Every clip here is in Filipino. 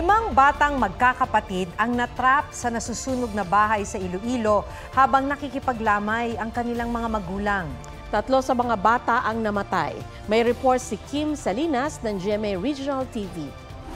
Limang batang magkakapatid ang natrap sa nasusunog na bahay sa Iloilo habang nakikipaglamay ang kanilang mga magulang. 3 sa mga bata ang namatay. May report si Kim Salinas ng GMA Regional TV.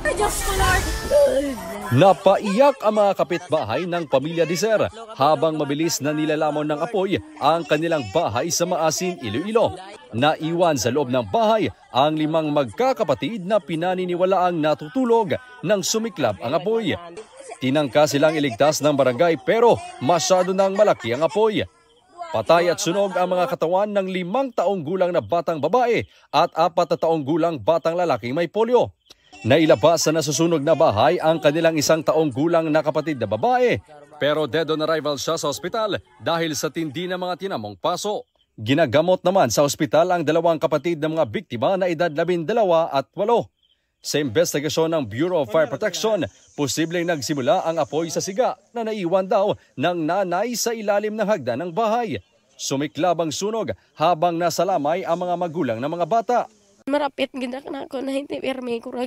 Napaiyak ang mga kapitbahay ng pamilya Diser habang mabilis na nilalamon ng apoy ang kanilang bahay sa Maasin, Iloilo. Naiwan sa loob ng bahay ang 5 magkakapatid na pinaniniwalaang natutulog nang sumiklab ang apoy. Tinangka silang iligtas ng barangay pero masyado nang malaki ang apoy. Patay at sunog ang mga katawan ng 5 taong gulang na batang babae at 4 na taong gulang batang lalaking may polio. Nailabas sa nasusunog na bahay ang kanilang 1 taong gulang na kapatid na babae, pero dead on arrival siya sa ospital dahil sa tindi ng mga tinamong paso. Ginagamot naman sa ospital ang 2 kapatid ng mga biktima na edad 12 at 8. Sa investigasyon ng Bureau of Fire Protection, posibleng nagsimula ang apoy sa siga na naiwan daw ng nanay sa ilalim ng hagdan ng bahay. Sumiklab ang sunog habang nasa lamay ang mga magulang ng mga bata. Marapit gina na ako na hindi permi ko ra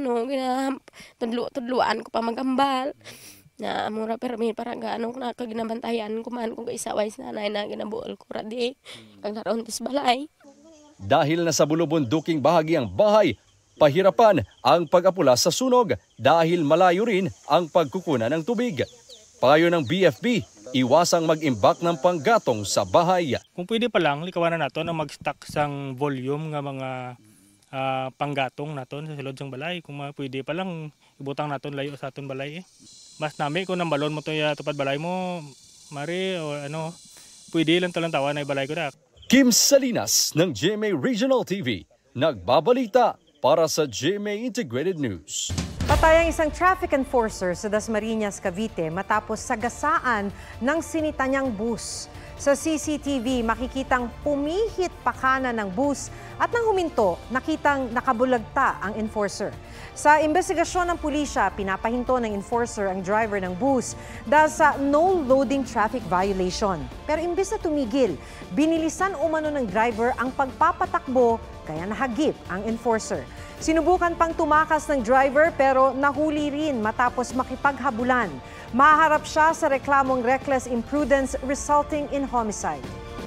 tudluan ko pa magambal. Na mura permi para gaano na ko ginabantayan ko man kung isaway sa nanay na ginabuol ko ra di kag naron tis balay. Dahil nasa bulubunduking bahagi ang bahay, pahirapan ang pag-apula sa sunog dahil malayo rin ang pagkukuna ng tubig. Payo ng BFP, iwasang mag-imbak ng panggatong sa bahay. Kung pwede pa lang, likawan na nato na mag-stock sang volume nga mga panggatong naton sa sulod sang balay. Kung pwede pa lang, ibutang naton layo sa aton balay. Mas nami kung nang balon mo to tupad balay mo, mari o ano, pwede lang talang tawa na balay ko na. Kim Salinas ng GMA Regional TV, nagbabalita para sa GMA Integrated News. Patay ang isang traffic enforcer sa Dasmariñas, Cavite matapos sagasaan ng sinitanyang bus. Sa CCTV, makikitang pumihit pakana ng bus at nang huminto, nakitang nakabulagta ang enforcer. Sa investigasyon ng pulisya, pinapahinto ng enforcer ang driver ng bus dahil sa no-loading traffic violation. Pero imbes na tumigil, binilisan umano ng driver ang pagpapatakbo kaya nahagip ang enforcer. Sinubukan pang tumakas ng driver pero nahuli rin matapos makipaghabulan. Maharap siya sa reklamong reckless imprudence resulting in homicide.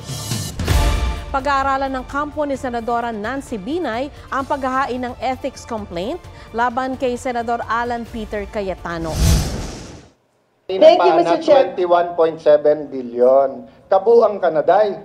Pag-aaralan ng kampo ni Senadora Nancy Binay ang paghahain ng ethics complaint laban kay Senador Alan Peter Cayetano. Thank you, Mr. Chair. 21.7 billion. Kabuang Kanaday.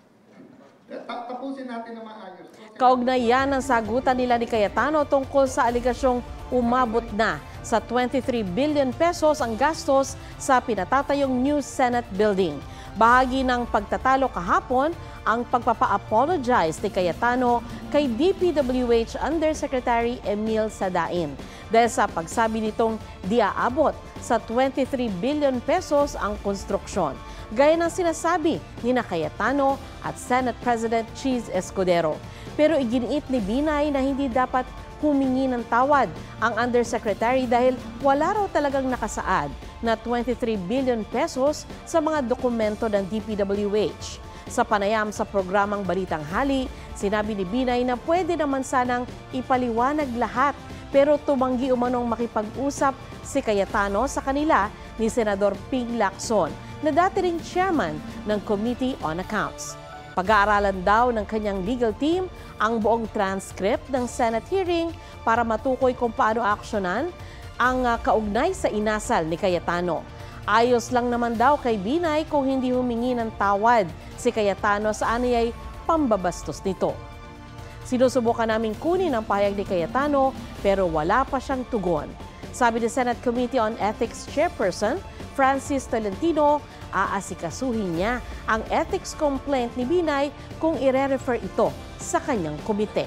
Tapusin natin na maayos. Kaugnay yan ang sagutan nila ni Cayetano tungkol sa aligasyong umabot na sa 23 billion pesos ang gastos sa pinatatayong new Senate building. Bahagi ng pagtatalo kahapon ang pagpapa-apologize ni Cayetano kay DPWH Undersecretary Emil Sadain dahil sa pagsabi nitong di aabot sa 23 billion pesos ang konstruksyon. Gaya ng sinasabi ni Cayetano at Senate President Cheese Escudero. Pero iginiit ni Binay na hindi dapat humingi ng tawad ang Undersecretary dahil wala raw talagang nakasaad na 23 billion pesos sa mga dokumento ng DPWH. Sa panayam sa programang Balitang Hali, sinabi ni Binay na pwede naman sanang ipaliwanag lahat pero tumanggi umanong makipag-usap si Cayetano sa kanila ni Senador Ping Lacson na dati ring chairman ng Committee on Accounts. Pag-aaralan daw ng kanyang legal team ang buong transcript ng Senate hearing para matukoy kung paano aksyonan ang kaugnay sa inasal ni Cayetano. Ayos lang naman daw kay Binay kung hindi humingi ng tawad si Cayetano sa aniyay pambabastos nito. Sinusubukan naming kunin ang pahayag ni Cayetano pero wala pa siyang tugon. Sabi ni Senate Committee on Ethics Chairperson Francis Tolentino, aasikasuhin niya ang ethics complaint ni Binay kung ire-refer ito sa kanyang komite.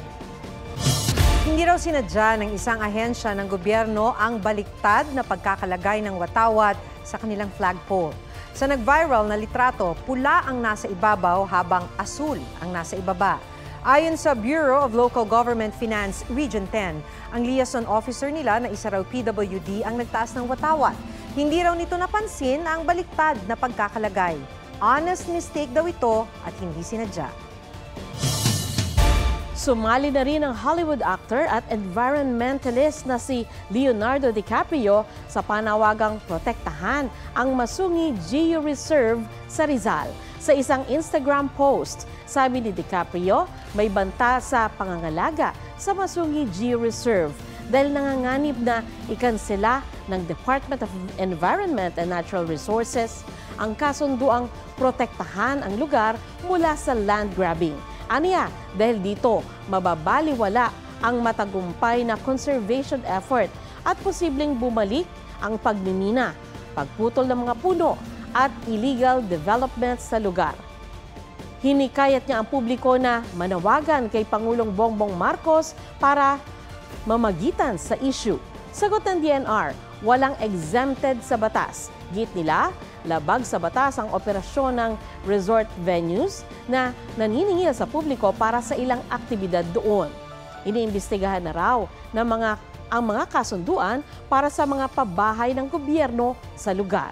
Hindi raw sinadya ng isang ahensya ng gobyerno ang baliktad na pagkakalagay ng watawat sa kanilang flagpole. Sa nag-viral na litrato, pula ang nasa ibabaw habang asul ang nasa ibaba. Ayon sa Bureau of Local Government Finance Region 10, ang liaison officer nila na isa raw PWD ang nagtaas ng watawat. Hindi raw nito napansin ang baliktad na pagkakalagay. Honest mistake daw ito at hindi sinadya. Sumali na rin ang Hollywood actor at environmentalist na si Leonardo DiCaprio sa panawagang protektahan ang Masungi Geo Reserve sa Rizal. Sa isang Instagram post, sabi ni DiCaprio, may banta sa pangangalaga sa Masungi Geo Reserve dahil nanganganib na ikansela ng Department of Environment and Natural Resources ang kasunduang protektahan ang lugar mula sa land grabbing. Aniya, dahil dito mababaliwala ang matagumpay na conservation effort at posibleng bumalik ang pagmimina, pagputol ng mga puno at illegal development sa lugar. Hinikayat niya ang publiko na manawagan kay Pangulong Bongbong Marcos para mamagitan sa issue. Sagot ng DNR, walang exempted sa batas. Git nila, labag sa batas ang operasyon ng resort venues na naniningil sa publiko para sa ilang aktibidad doon. Iniimbestigahan na raw ng ang mga kasunduan para sa mga pabahay ng gobyerno sa lugar.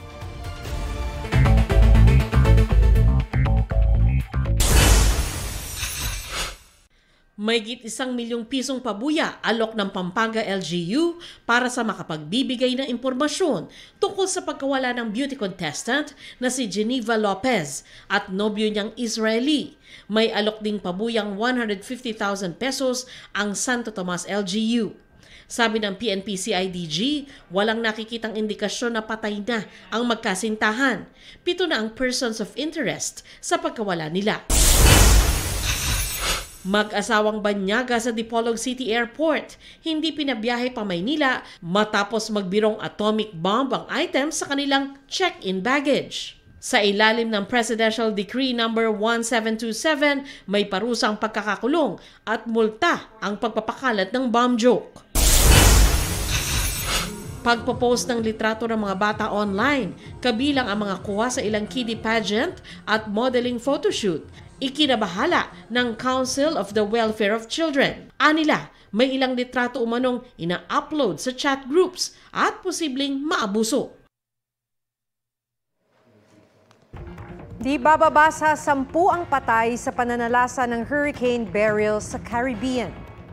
Mahigit 1 milyong pisong pabuya alok ng Pampanga LGU para sa makapagbibigay ng impormasyon tungkol sa pagkawala ng beauty contestant na si Geneva Lopez at nobyo niyang Israeli. May alok ding pabuyang 150,000 pesos ang Santo Tomas LGU. Sabi ng PNP-CIDG, walang nakikitang indikasyon na patay na ang magkasintahan. 7 na ang persons of interest sa pagkawala nila. Mag-asawang banyaga sa Dipolog City Airport, hindi pinabiyahe pa Maynila matapos magbirong atomic bomb ang items sa kanilang check-in baggage. Sa ilalim ng Presidential Decree No. 1727, may parusang pagkakakulong at multa ang pagpapakalat ng bomb joke. Pagpo-post ng litrato ng mga bata online, kabilang ang mga kuha sa ilang kiddie pageant at modeling photoshoot, ikinabahala ng Council of the Welfare of Children. Anila, may ilang litrato umanong ina-upload sa chat groups at posibleng maabuso. Di bababa sa 10 ang patay sa pananalasa ng Hurricane Beryl sa Caribbean.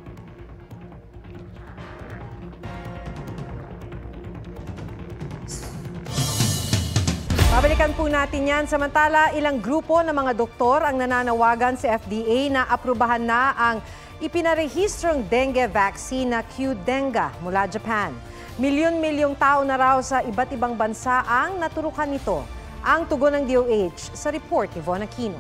Babalikan po natin yan. Samantala, ilang grupo ng mga doktor ang nananawagan sa FDA na aprubahan na ang ipinarehistrong dengue vaccine na Qdenga mula Japan. Milyon-milyong tao na raw sa iba't ibang bansa ang naturukan nito. Ang tugon ng DOH sa report ni Von Aquino.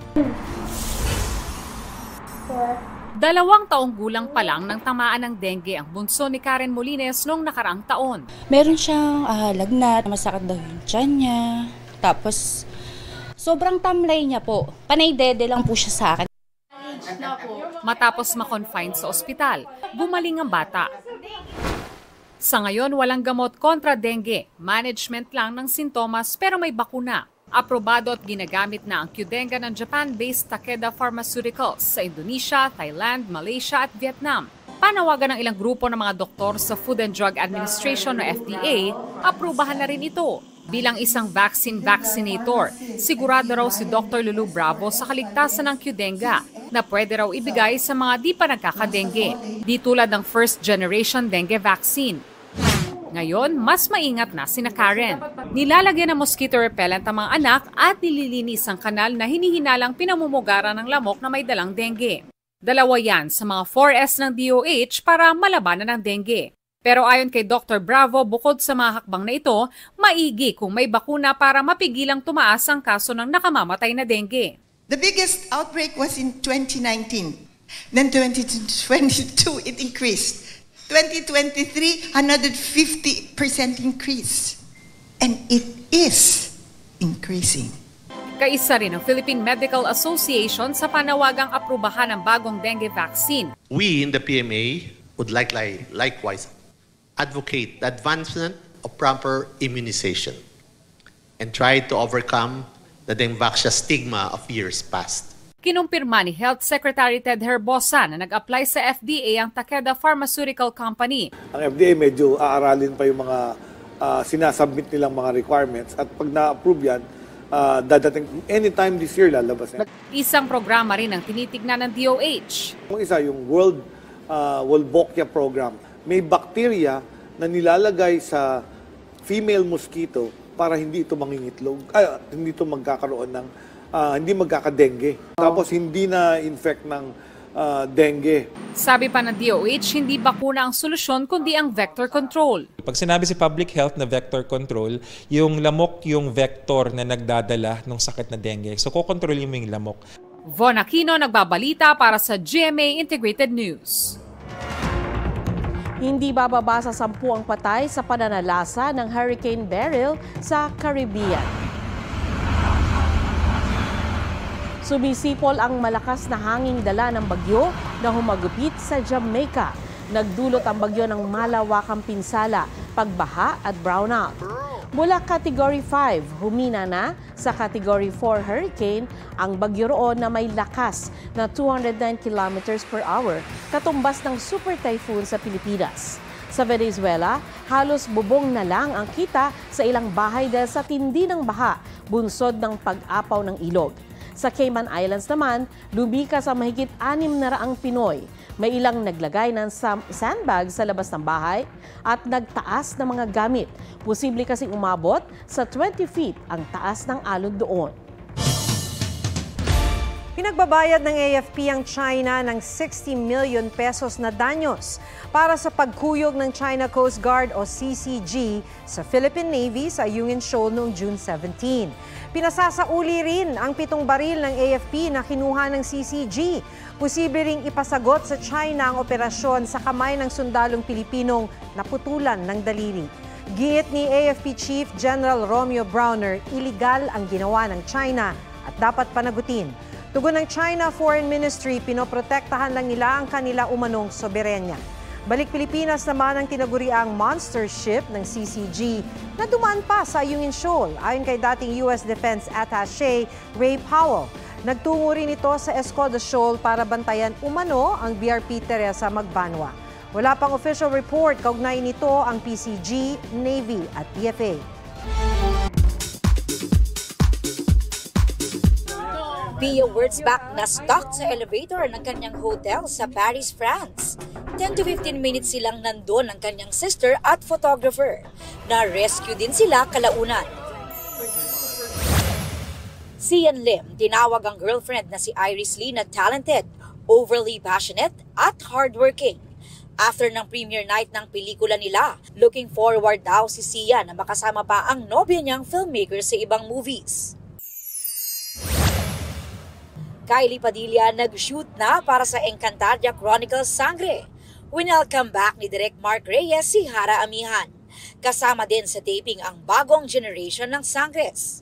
2 taong gulang pa lang nang tamaan ng dengue ang bunso ni Karen Molines noong nakaraang taon. Meron siyang lagnat, masakit daw yung tiyan niya. Tapos, sobrang tamlay niya po. Panay-dede lang po siya sa akin. Matapos ma-confine sa ospital, gumaling ang bata. Sa ngayon, walang gamot kontra dengue. Management lang ng sintomas pero may bakuna. Aprobado at ginagamit na ang Qdenga ng Japan-based Takeda Pharmaceuticals sa Indonesia, Thailand, Malaysia at Vietnam. Panawagan ng ilang grupo ng mga doktor sa Food and Drug Administration o FDA, aprubahan na rin ito. Bilang isang vaccinator, sigurado raw si Dr. Lulu Bravo sa kaligtasan ng Qdenga na pwede raw ibigay sa mga di pa nagkakadengue, di tulad ng first-generation dengue vaccine. Ngayon, mas maingat na sina Karen. Nilalagyan ng mosquito repellent ang mga anak at nililinis ang kanal na hinihinalang pinamumugaran ng lamok na may dalang dengue. 2 yan sa mga 4S ng DOH para malabanan ng dengue. Pero ayon kay Dr. Bravo, bukod sa mga hakbang na ito, maigi kung may bakuna para mapigilang tumaas ang kaso ng nakamamatay na dengue. The biggest outbreak was in 2019. Then 2022, it increased. 2023, another 50% increase. And it is increasing. Kaisa rin ang Philippine Medical Association sa panawagang aprubahan ng bagong dengue vaccine. We in the PMA would likewise advocate the advancement of proper immunization and try to overcome the dengue vaccine stigma of years past. Kinumpirma ni Health Secretary Ted Herbosa na nag-apply sa FDA ang Takeda Pharmaceutical Company. Ang FDA medyo aaralin pa yung mga sinasubmit nilang mga requirements at pag na-approve yan, dadating anytime this year lalabas na. Isang programa rin ang tinitignan ng DOH. Yung isa, yung Wolbachia program. May bacteria na nilalagay sa female mosquito para hindi ito mangingitlog, hindi ito magkakaroon ng, hindi magkakadengue. Tapos hindi na infect ng dengue. Sabi pa ng DOH, hindi bakuna ang solusyon kundi ang vector control. Pag sinabi si public health na vector control, yung lamok yung vector na nagdadala ng sakit na dengue. So kukontrolin mo yung lamok. Von Aquino nagbabalita para sa GMA Integrated News. Hindi bababa sa 10 ang patay sa pananalasa ng Hurricane Beryl sa Caribbean. Sumisipol ang malakas na hanging dala ng bagyo na humagupit sa Jamaica. Nagdulot ang bagyo ng malawakang pinsala, pagbaha at brownout. Mula Category 5, humina na sa Category 4 hurricane ang bagyo roon na may lakas na 209 kilometers per hour, katumbas ng super typhoon sa Pilipinas. Sa Venezuela, halos bubong na lang ang kita sa ilang bahay dahil sa tindi ng baha, bunsod ng pag-apaw ng ilog. Sa Cayman Islands naman, lumikas ang mahigit 600 Pinoy. May ilang naglagay ng sandbag sa labas ng bahay at nagtaas ng mga gamit. Posible kasing umabot sa 20 feet ang taas ng alon doon. Pinagbabayad ng AFP ang China ng 60 million pesos na danyos para sa pagkuyog ng China Coast Guard o CCG sa Philippine Navy sa Ayungin Shoal noong June 17. Pinasasauli rin ang 7 baril ng AFP na kinuha ng CCG. Posible ring ipasagot sa China ang operasyon sa kamay ng sundalong Pilipinong naputulan ng daliri. Giit ni AFP Chief General Romeo Browner, iligal ang ginawa ng China at dapat panagutin. Tugon ng China Foreign Ministry, pinoprotektahan lang nila ang kanila umanong soberenya. Balik Pilipinas naman ang tinaguriang monster ship ng CCG na dumaan pa sa Ayungin Shoal. Ayon kay dating US Defense Attaché Ray Powell, nagtungo rin ito sa Escoda Shoal para bantayan umano ang BRP Teresa Magbanwa. Wala pang official report kaugnay nito ang PCG, Navy at PFA. Pia Wurtzbach na stuck sa elevator ng kanyang hotel sa Paris, France. 10 to 15 minutes silang nandun ng kanyang sister at photographer. Na-rescue din sila kalaunan. Sian Lim, tinawag ang girlfriend na si Iris Lee na talented, overly passionate at hardworking. After ng premiere night ng pelikula nila, looking forward daw si Sian na makasama pa ang nobya niyang filmmaker sa ibang movies. Kylie Padilla nag-shoot na para sa Encantadia Chronicles Sangre. Winelcome back ni Direk Mark Reyes si Hara Amihan. Kasama din sa taping ang bagong generation ng Sangres.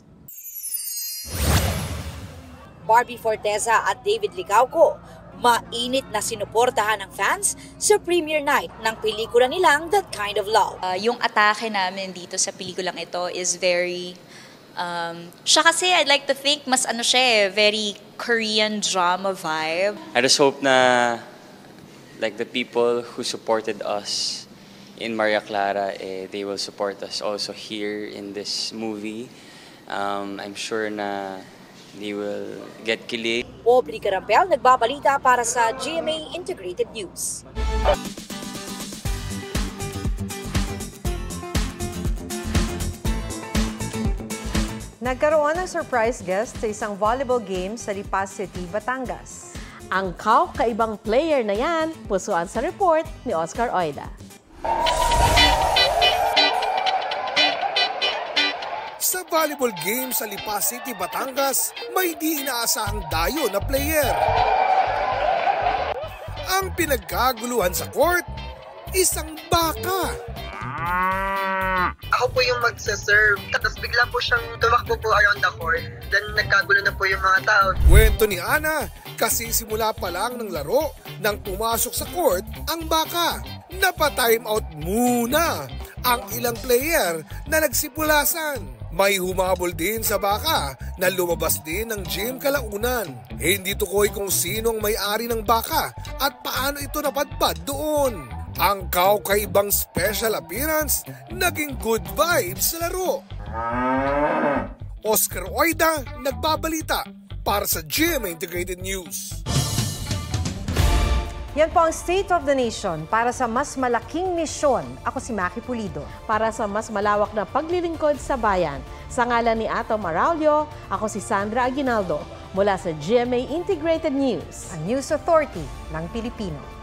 Barbie Forteza at David Licauco, mainit na sinuportahan ng fans sa premiere night ng pelikula nilang That Kind of Love. Yung atake namin dito sa pelikulang ito is very... siya kasi I'd like to think mas very Korean drama vibe. I just hope na like the people who supported us in Maria Clara, they will support us also here in this movie. I'm sure na they will get kilig. Aubrey Carampel nagbabalita para sa GMA Integrated News. Nagkaroon ng surprise guest sa isang volleyball game sa Lipas City, Batangas. Ang kaibang player na yan, pusuan sa report ni Oscar Oida. Sa volleyball game sa Lipas City, Batangas, may di inaasahang dayo na player. Ang pinagkaguluhan sa court, isang baka. Ako po yung magsaserve. Tapos bigla po siyang tumakbo po around the court. Then nagkagulo na po yung mga tao. Kwento ni Ana, kasi simula pa lang ng laro nang pumasok sa court ang baka. Napa-time out muna ang ilang player na nagsipulasan. May humabol din sa baka na lumabas din ng gym kalaunan. Hindi tukoy kung sino ang may-ari ng baka at paano ito napadpad doon. Ang kaibang special appearance naging good vibes sa laro. Oscar Oida, nagbabalita para sa GMA Integrated News. Yan po ang State of the Nation. Para sa mas malaking misyon, ako si Maki Pulido. Para sa mas malawak na paglilingkod sa bayan, sa ngalan ni Ato Maralio, ako si Sandra Aguinaldo mula sa GMA Integrated News. Ang News Authority ng Pilipino.